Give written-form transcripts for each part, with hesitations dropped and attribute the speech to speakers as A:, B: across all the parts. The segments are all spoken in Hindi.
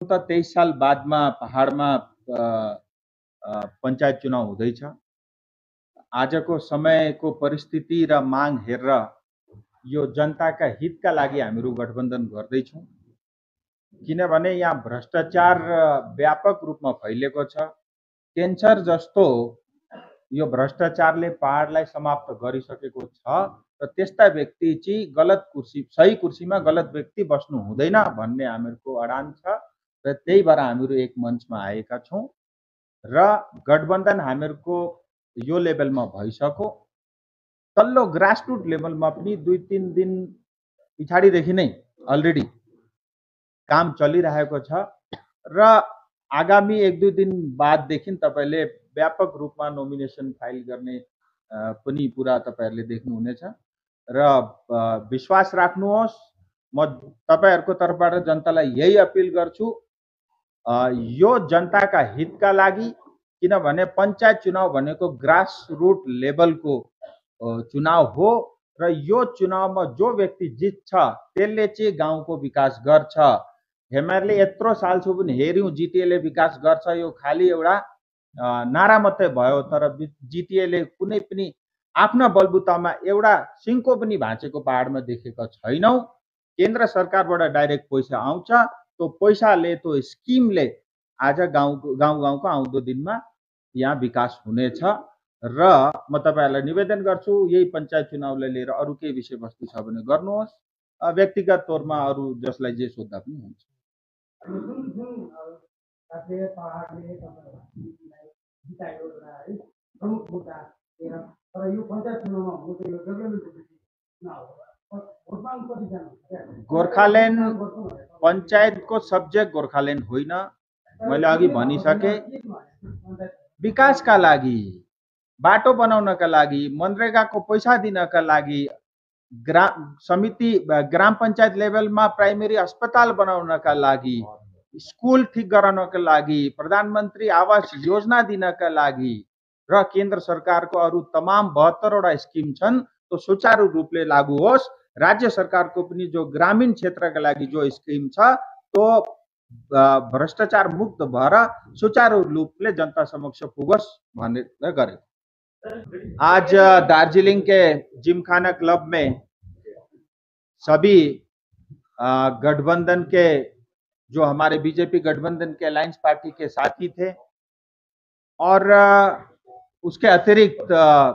A: त 23 साल बादमा पहाडमा पञ्चायत चुनाव हुँदैछ। आजको समयको परिस्थिति र माग हेरेर यो जनताका हितका लागि हामीहरू गठबन्धन गर्दैछौँ। किनभने यहाँ भ्रष्टाचार व्यापक रूपमा फैलिएको छ। क्यान्सर जस्तो यो भ्रष्टाचारले पहाडलाई समाप्त गरिसकेको छ र त्यस्ता व्यक्ति चाहिँ गलत कुर्सी सही कुर्सीमा गलत व्यक्ति बस्नु हुँदैन भन्ने हामीहरूको अडान छ र त्यही भएर हामीहरू एक मञ्चमा आएका छौँ र गठबन्धन हामीहरूको यो लेभलमा भइसक्यो। तल्लो ग्रासरुट लेभलमा पनि 2-3 दिन पछाडिदेखि नै अलरेडी काम चलिरहेको छ र आगामी 1-2 दिन बाददेखि तपाईले व्यापक रूपमा नोमिनेसन फाइल गर्ने पनि कुरा तपाईहरुले देख्नुहुनेछ र विश्वास राख्नुहोस्, म तपाईहरुको तर्फबाट जनतालाई यही अपील गर्छु, यो जनताका हितका लागि, किनभने पञ्चायत चुनाव भनेको ग्रासरुट लेभलको चुनाव हो र यो चुनावमा जो व्यक्ति जित्छ त्यसले चाहिँ गाउँको विकास गर्छ। हामीहरूले यत्रो सालसम्म पनि हेर्यौं जिटिएले विकास गर्छ, यो खाली एउटा नारा मात्रै भयो, तर जिटिएले कुनै पनि आफ्ना बलबुतामा एउटा सिंको पनि भाँचेको पहाडमा देखेका छैनौं। केन्द्र सरकारबाट डाइरेक्ट पैसा आउँछ, त्यो पैसाले त्यो स्किमले आज गाउँको आउँदो दिनमा यहाँ विकास हुनेछ र म तपाईहरुलाई निवेदन गर्छु, यही पञ्चायत चुनावलाई लिएर अरु केही विषयवस्तु छ भने गर्नुहोस्, व्यक्तिगत तौरमा अरु जसलाई जे सोध्दा पनि हुन्छ। गोर्खाल्यान्ड पञ्चायतको सब्जेक्ट गोर्खाल्यान्ड होइन, मैले अघि भनिसके। विकासका लागि, बाटो बनाउनका लागि, मनरेगाको पैसा दिनका लागि, ग्राम पञ्चायत लेभलमा प्राइमेरी अस्पताल बनाउनका लागि, स्कुल ठिक गराउनका लागि, प्रधानमन्त्री आवास योजना दिनका लागि र केन्द्र सरकारको अरु तमाम 72 वटा स्किम छन्, त्यो सुचारू रूपले लागू होस्। राज्य सरकारको पनि जो ग्रामीण क्षेत्रका लागि जो स्किम छ त्यो भ्रष्टाचार मुक्त भएर सुचारू रूपले जनता समक्ष पुगोस् भनेर गरे। आज दार्जिलिङ के जिमखाना क्लब में सभी गठबंधन के जो हमारे बीजेपी गठबंधन के अलायंस पार्टी के साथी थे और उसके अतिरिक्त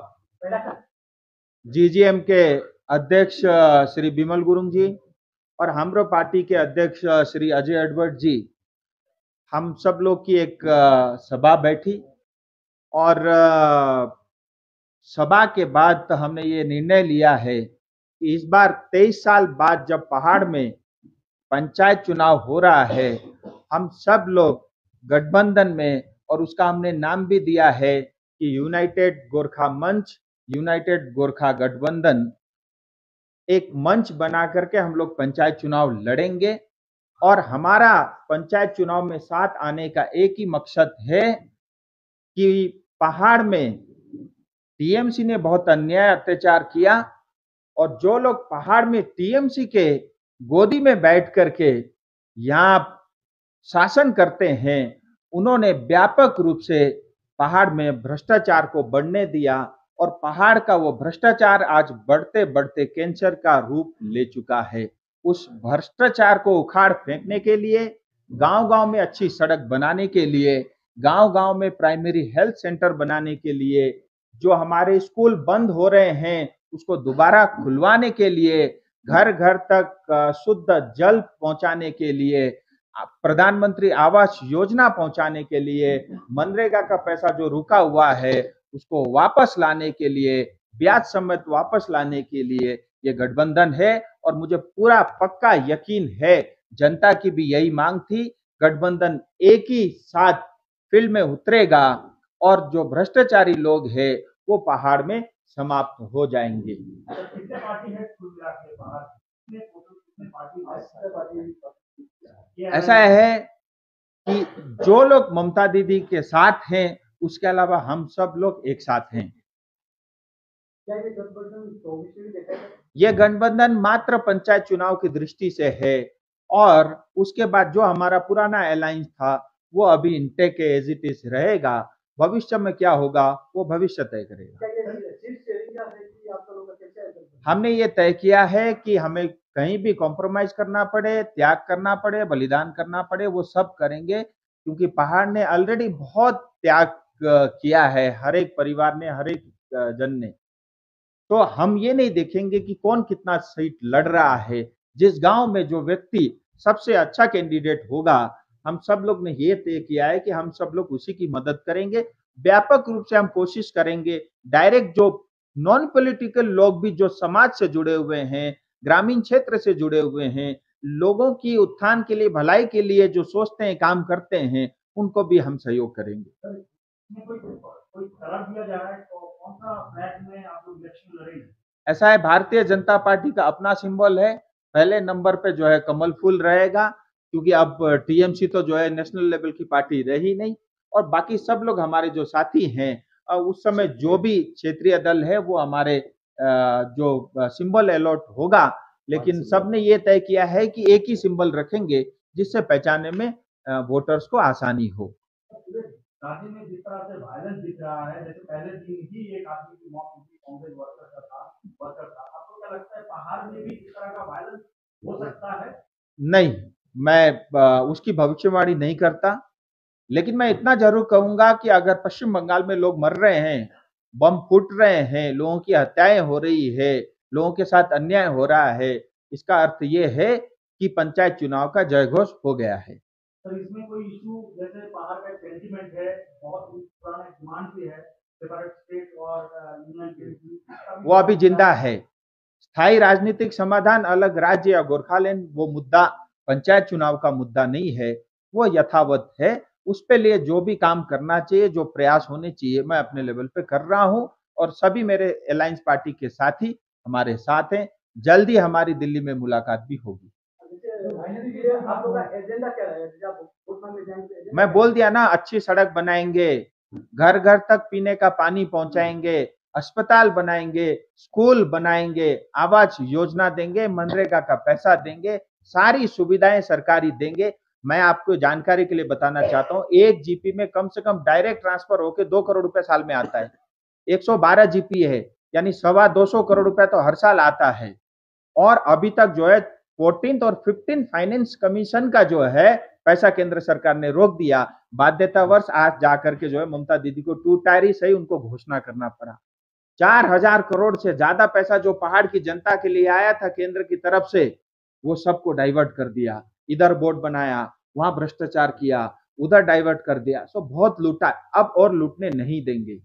A: जीजीएम के अध्यक्ष श्री बिमल गुरुङ जी और हाम्रो पार्टी के अध्यक्ष श्री अजय एडवर्ड जी, हम सब लोग की एक सभा बैठी और सभा के बाद तो हमने ये निर्णय लिया है कि इस बार 23 साल बाद जब पहाड़ में पंचायत चुनाव हो रहा है, हम सब लोग गठबंधन में, और उसका हमने नाम भी दिया है कि यूनाइटेड गोरखा मंच, यूनाइटेड गोरखा गठबंधन, एक मंच बना करके हम लोग पंचायत चुनाव लड़ेंगे और हमारा पंचायत चुनाव में साथ आने का एक ही मकसद है कि पहाड़ में टीएमसी ने बहुत अन्याय अत्याचार किया और जो लोग पहाड़ में टीएमसी के गोदी में बैठ करके यहाँ शासन करते हैं, उन्होंने व्यापक रूप से पहाड़ में भ्रष्टाचार को बढ़ने दिया और पहाड़ का वो भ्रष्टाचार आज बढ़ते बढ़ते कैंसर का रूप ले चुका है। उस भ्रष्टाचार को उखाड़ फेंकने के लिए, गांव-गांव में अच्छी सड़क बनाने के लिए, गांव-गांव में प्राइमरी हेल्थ सेंटर बनाने के लिए, जो हमारे स्कूल बंद हो रहे हैं उसको दोबारा खुलवाने के लिए, घर घर तक शुद्ध जल पहुंचाने के लिए, प्रधानमंत्री आवास योजना पहुंचाने के लिए, मनरेगा का पैसा जो रुका हुआ है उसको वापस लाने के लिए, ब्याज समेत वापस लाने के लिए ये गठबंधन है। और मुझे पूरा पक्का यकीन है, जनता की भी यही मांग थी, गठबंधन एक ही साथ फील्ड में उतरेगा और जो भ्रष्टाचारी लोग हैं वो पहाड़ में समाप्त हो जाएंगे। ऐसा है कि जो लोग ममता दीदी के साथ हैं, उसके अलावा हम सब लोग एक साथ हैं। ये गठबंधन मात्र पंचायत चुनाव की दृष्टि से है। और उसके बाद जो हमारा पुराना अलायंस था वो अभी इंटेक एज इट इज रहेगा। भविष्य में क्या होगा वो भविष्य तय करेगा। हमने ये तय किया है कि हमें कहीं भी कॉम्प्रोमाइज करना पड़े, त्याग करना पड़े, बलिदान करना पड़े, वो सब करेंगे, क्योंकि पहाड़ ने ऑलरेडी बहुत त्याग किया है, हर एक परिवार ने, हर एक जन ने। तो हम ये नहीं देखेंगे कि कौन कितना सीट लड़ रहा है। जिस गांव में जो व्यक्ति सबसे अच्छा कैंडिडेट होगा, हम सब लोग ने ये तय किया है कि हम सब लोग उसी की मदद करेंगे। व्यापक रूप से हम कोशिश करेंगे, डायरेक्ट जो नॉन पॉलिटिकल लोग भी जो समाज से जुड़े हुए हैं, ग्रामीण क्षेत्र से जुड़े हुए हैं, लोगों की उत्थान के लिए, भलाई के लिए जो सोचते हैं, काम करते हैं, उनको भी हम सहयोग करेंगे। ऐसा है, भारतीय जनता पार्टी का अपना सिंबल है। पहले नंबर पे जो है कमल फूल रहेगा, क्योंकि अब टीएमसी तो जो है नेशनल लेवल की पार्टी रही नहीं, और बाकी सब लोग हमारे जो साथी हैं, उस समय जो भी क्षेत्रीय दल है वो हमारे जो सिंबल अलॉट होगा, लेकिन सबने ये तय किया है कि एक ही सिंबल रखेंगे, जिससे पहचानने में वोटर्स को आसानी हो। राज्य में जिस तरह से वायलेंस दिख रहा है, जैसे पहले दिन ही एक आदमी की मौत हुई, कांग्रेस वर्कर था, आपको क्या लगता है पहाड़ में भी इस तरह का वायलेंस हो सकता है? नहीं, मैं उसकी भविष्यवाणी नहीं करता, लेकिन मैं इतना जरूर कहूंगा कि अगर पश्चिम बंगाल में लोग मर रहे हैं, बम फूट रहे हैं, लोगों की हत्याएं हो रही है, लोगों के साथ अन्याय हो रहा है, इसका अर्थ ये है कि पंचायत चुनाव का जयघोष हो गया है। सर, इसमें कोई इशू, जैसे पहाड़ का सेंटीमेंट है, बहुत पुराना डिमांड भी है, सेपरेट स्टेट और यूनियन टेरिटरी, वो अभी जिंदा है। स्थायी राजनीतिक समाधान, अलग राज्य या गोरखालैंड, वो मुद्दा पंचायत चुनाव का मुद्दा नहीं है, वो यथावत है। उस पे लिए जो भी काम करना चाहिए, जो प्रयास होने चाहिए, मैं अपने लेवल पे कर रहा हूं, और सभी मेरे अलायंस पार्टी के साथी हमारे साथ हैं। जल्दी हमारी दिल्ली में मुलाकात भी होगी। मैं बोल दिया ना, अच्छी सड़क बनाएंगे, घर घर तक पीने का पानी पहुंचाएंगे, अस्पताल बनाएंगे, स्कूल बनाएंगे, आवास योजना देंगे, मनरेगा का पैसा देंगे, सारी सुविधाएं सरकारी देंगे। मैं आपको जानकारी के लिए बताना चाहता हूं, एक जीपी में कम से कम डायरेक्ट ट्रांसफर होकर 2 करोड़ रुपए साल में आता है। 112 जीपी है, यानी 225 करोड़ रुपए तो हर साल आता है। और अभी तक जो है 14th और 15th फाइनेंस कमीशन का जो है पैसा केंद्र सरकार ने रोक दिया। बाध्यतावश आज जाकर के जो है ममता दीदी को 2 टायर सही उनको घोषणा करना पड़ा। 4000 करोड़ से ज्यादा पैसा जो पहाड़ की जनता के लिए आया था केंद्र की तरफ से, वो सबको डाइवर्ट कर दिया। इधर बोर्ड बनाया, वहां भ्रष्टाचार किया, उधर डाइवर्ट कर दिया। सो बहुत लूटा, अब और लूटने नहीं देंगे।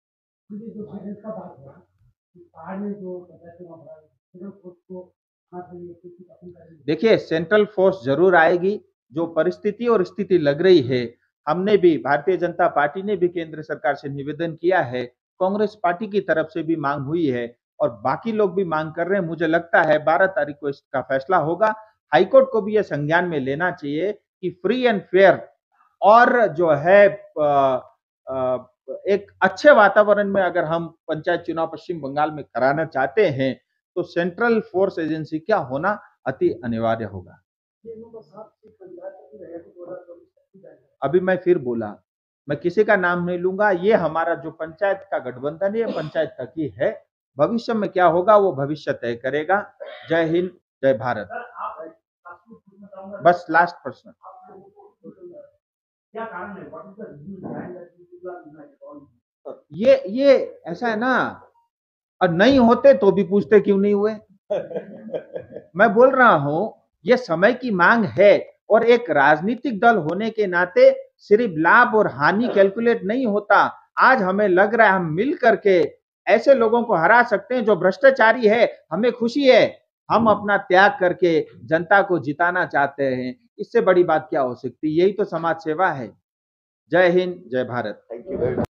A: देखिए, सेंट्रल फोर्स जरूर आएगी। जो परिस्थिति और स्थिति लग रही है, हमने भी, भारतीय जनता पार्टी ने भी केंद्र सरकार से निवेदन किया है, कांग्रेस पार्टी की तरफ से भी मांग हुई है, और बाकी लोग भी मांग कर रहे हैं। मुझे लगता है 12 तारीख को इसका फैसला होगा। हाईकोर्ट को भी यह संज्ञान में लेना चाहिए कि फ्री एंड फेयर और जो है एक अच्छे वातावरण में अगर हम पंचायत चुनाव पश्चिम बंगाल में कराना चाहते हैं, तो सेंट्रल फोर्स एजेंसी क्या होना अति अनिवार्य होगा। अभी मैं फिर बोला, मैं किसी का नाम नहीं लूंगा। ये हमारा जो पंचायत का गठबंधन है, पंचायत तक ही है। भविष्य में क्या होगा वो भविष्य तय करेगा। जय हिंद, जय भारत। बस लास्ट प्रश्न, क्या कारण है? ये ऐसा है ना, और नहीं होते तो भी पूछते क्यों नहीं हुए। मैं बोल रहा हूं, ये समय की मांग है, और एक राजनीतिक दल होने के नाते सिर्फ लाभ और हानि कैलकुलेट नहीं होता। आज हमें लग रहा है हम मिल करके ऐसे लोगों को हरा सकते हैं जो भ्रष्टाचारी है, हमें खुशी है। हम अपना त्याग करके जनता को जिताना चाहते हैं, इससे बड़ी बात क्या हो सकती है। यही तो समाज सेवा है। जय हिंद, जय भारत।